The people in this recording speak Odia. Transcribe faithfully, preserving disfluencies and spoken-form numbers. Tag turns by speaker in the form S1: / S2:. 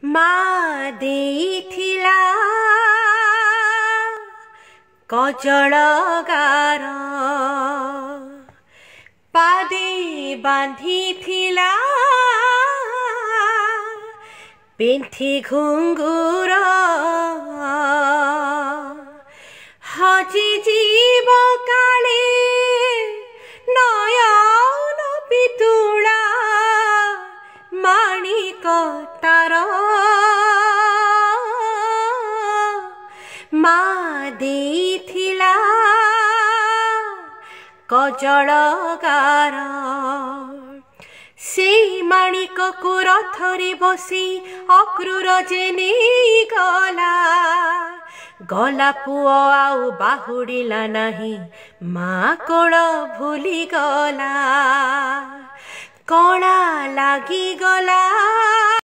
S1: ମା ଦେଇଥିଲା କଜଳ ଗାର ପାଦେ ବାନ୍ଧିଥିଲା ପିନ୍ଥି ଘୁଙ୍ଗୁର ହଜି ଯିବ କାଳେ ନୟନ ପିତୁଳା ମାଣିକ ତାର ମା ଦେଇଥିଲା କଜଳ ଗାର ସେଇ ମାଣିକକୁ ରଥରେ ବସି ଅକ୍ରୁର ଯେ ନେଇଗଲା ଗଲା ପୁଅ ଆଉ ବାହୁଡ଼ିଲା ନାହିଁ ମା କୋଳ ଭୁଲିଗଲା କଳା ଲାଗିଗଲା।